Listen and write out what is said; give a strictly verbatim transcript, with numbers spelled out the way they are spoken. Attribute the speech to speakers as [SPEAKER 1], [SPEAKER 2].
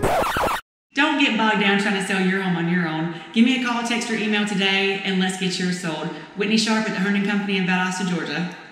[SPEAKER 1] Don't get bogged down trying to sell your home on your own. Give me a call, text, or email today, and let's get yours sold. Whitney Sharpe at the Herndon Company in Valdosta, Georgia.